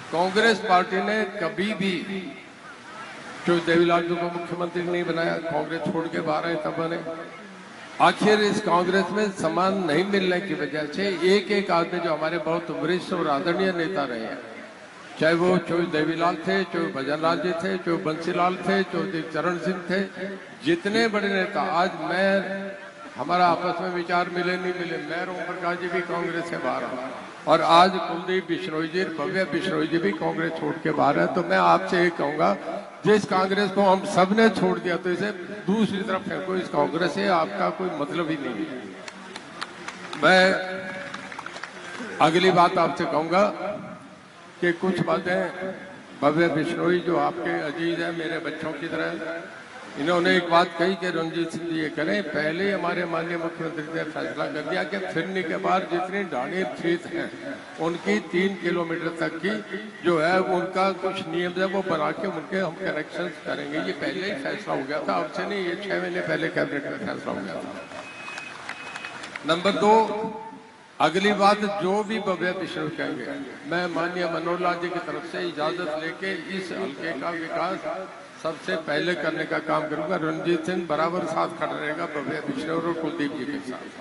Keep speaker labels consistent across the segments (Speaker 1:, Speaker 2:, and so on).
Speaker 1: Congress party ने कभी भी जो देवीलाल जी को मुख्यमंत्री नहीं बनाया, कांग्रेस छोड़ के बाहर है तब बने। आखिर इस कांग्रेस में सम्मान नहीं मिलने की वजह से एक एक आदमी जो हमारे बहुत वरिष्ठ और आदरणीय नेता रहे हैं, चाहे वो चौधरी देवीलाल थे, चौधरी भजनलाल जी थे, चौधरी बंसीलाल थे, चौधरी चरण सिंह थे, जितने बड़े नेता आज हमारा आपस में विचार मिले नहीं मिले, मैं ओम प्रकाश जी भी कांग्रेस से बाहर हूं और आज कुलदीप बिश्नोई जी, भव्य बिश्नोई जी भी कांग्रेस छोड़ के बाहर है। तो मैं आपसे ये कहूंगा, जिस कांग्रेस को हम सब ने छोड़ दिया तो इसे दूसरी तरफ फेंको, इस कांग्रेस से आपका कोई मतलब ही नहीं है। मैं अगली बात आपसे कहूंगा कि कुछ बातें भव्य बिश्नोई जो आपके अजीज है, मेरे बच्चों की तरह, इन्होंने एक बात कही कि रणजीत सिंह जी ये करें, पहले हमारे माननीय मुख्यमंत्री ने फैसला कर दिया कि फिरनी के बाद जितनी ढाणी खेत हैं उनकी 3 किलोमीटर तक की जो है उनका कुछ नियम है वो बना के उनके हम करेक्शन करेंगे। ये पहले ही फैसला हो गया था, अब से नहीं, ये 6 महीने पहले कैबिनेट में फैसला हो गया था। नंबर 2, अगली बात जो भी भव्य बिश्नोई कहेंगे, मैं माननीय मनोहर लाल जी की तरफ से इजाजत लेके इस हल्के का विकास सबसे पहले करने का काम करूंगा। रणजीत सिंह बराबर साथ खड़ा रहेगा भव्य बिश्नोई और कुलदीप जी के साथ।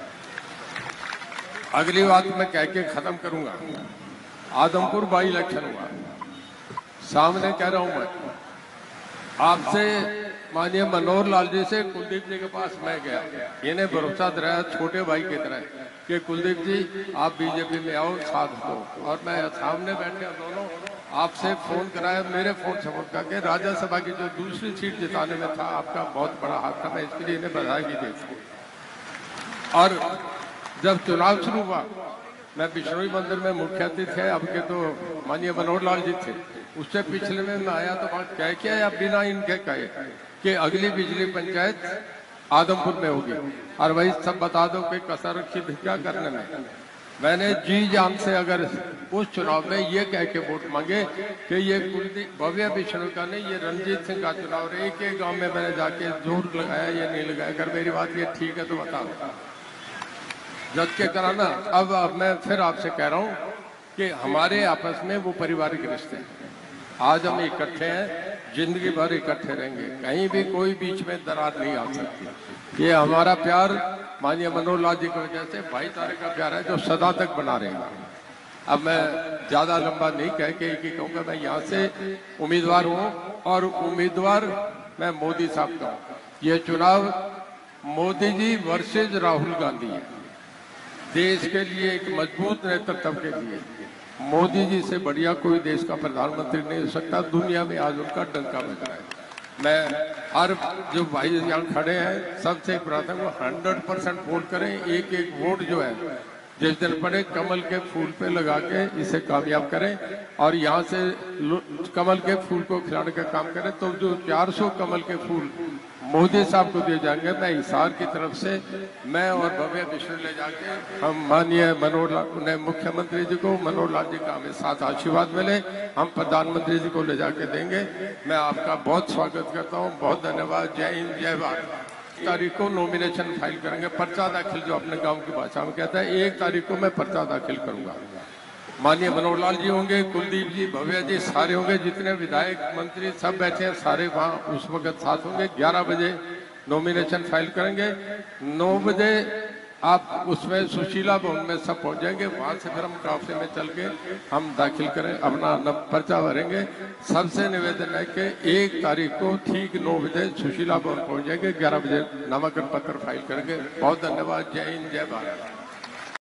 Speaker 1: अगली बात मैं कह के खत्म करूंगा, आदमपुर बाई इलेक्शन हुआ, सामने कह रहा हूं मैं आपसे, माननीय मनोहर लाल जी से कुलदीप जी के पास मैं गया, इन्हें भरोसा दिलाया छोटे भाई की तरह कि कुलदीप जी आप बीजेपी में आओ, साथ दो, और मैं सामने बैठे दोनों आपसे फोन कराया, मेरे फोन से फोन करके राज्यसभा की जो दूसरी सीट जिताने में था आपका बहुत बड़ा हाथ था, मैं इसके लिए इन्हें बधाई भी देता हूं। और जब चुनाव शुरू हुआ, मैं बिश्नोई मंदिर में मुख्य अतिथि थे, अब के तो माननीय मनोहर लाल जी थे, उससे पिछले में मैं आया तो बात कह के या बिना इनके कहे कि अगली बिजली पंचायत आदमपुर में होगी, और वही सब बता दो कि कसर रखी क्या करने में। मैंने जी जान से अगर उस चुनाव में ये कह के वोट मांगे कि ये कुलदीप भव्य बिश्नोई का नहीं, ये रणजीत सिंह का चुनाव, और एक एक गांव में मैंने जाके जोर लगाया, ये नहीं लगाया, अगर मेरी बात ये ठीक है तो बताओ, जज के कराना। अब मैं फिर आपसे कह रहा हूं कि हमारे आपस में वो पारिवारिक रिश्ते हैं, आज हम इकट्ठे हैं, जिंदगी भर इकट्ठे रहेंगे, कहीं भी कोई बीच में दरार नहीं आ सकती। ये हमारा प्यार माननीय मनोहर लाल जी की वजह से भाईचारे का प्यार है जो सदा तक बना रहेगा। अब मैं ज्यादा लंबा नहीं कह के एक ही कहूंगा, मैं यहाँ से उम्मीदवार हूँ और उम्मीदवार मैं मोदी साहब का हूँ। ये चुनाव मोदी जी वर्सेज राहुल गांधी है, देश के लिए एक मजबूत नेतृत्व के लिए मोदी जी से बढ़िया कोई देश का प्रधानमंत्री नहीं हो सकता, दुनिया में आज उनका डंका बज रहा है। मैं हर जो भाई यहाँ खड़े हैं सबसे प्रार्थना को 100% वोट करें, एक एक वोट जो है जिस दिन पड़े कमल के फूल पे लगा के इसे कामयाब करें, और यहाँ से कमल के फूल को खिलाने का काम करें। तो जो 400 कमल के फूल मोदी साहब को दिए जाएंगे, मैं हिसार की तरफ से मैं और भव्य बिश्नोई ले जाके हम माननीय मनोहर लाल मुख्यमंत्री जी को, मनोहर लाल जी का हमें साथ आशीर्वाद मिले, हम प्रधानमंत्री जी को ले जाके देंगे। मैं आपका बहुत स्वागत करता हूँ, बहुत धन्यवाद, जय हिंद जय भारत। तारीख को नॉमिनेशन फाइल करेंगे, पर्चा दाखिल जो अपने गांव की भाषा में कहता है, 1 तारीख को मैं पर्चा दाखिल करूंगा। माननीय मनोहर लाल जी होंगे, कुलदीप जी, भव्य जी, सारे होंगे, जितने विधायक मंत्री सब बैठे हैं सारे वहां उस वक्त साथ होंगे। 11 बजे नॉमिनेशन फाइल करेंगे, 9 बजे आप उसमें सुशीला भवन में सब पहुंच जाएंगे, वहां से फिर हम काफले में चल के हम दाखिल करें, अपना पर्चा भरेंगे। सबसे निवेदन है कि 1 तारीख को ठीक 9 बजे सुशीला भवन पहुंच जाएंगे, 11 बजे नामांकन पत्र फाइल करेंगे। बहुत धन्यवाद, जय हिंद जय भारत।